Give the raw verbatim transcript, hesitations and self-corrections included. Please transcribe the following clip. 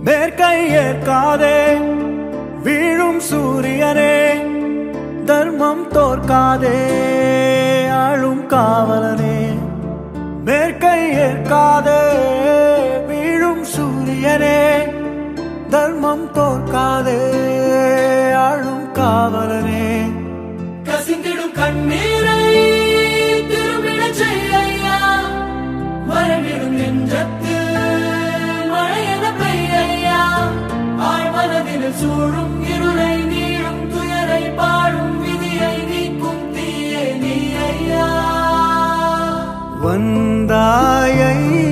மேற்கை ஏற்காதே வீழும் சூரியனே, தர்மம் தோற்காதே ஆளும் காவலனே. மேற்கை ஏற்காதே வீழும் சூரியனே, தர்மம் தோற்காதே ஆளும் காவலனே. கசிந்திடும் கண்ணீரை திரும்பிட செய்யா, மறைவிடும் நெஞ்சத்து மழையென பெய்யா. ஆழ்மனதில் சூழும் இருளை நீளும் துயரை பாடும் விதியை நீக்கும் தீயே நீ ஐயா. வந்தாயை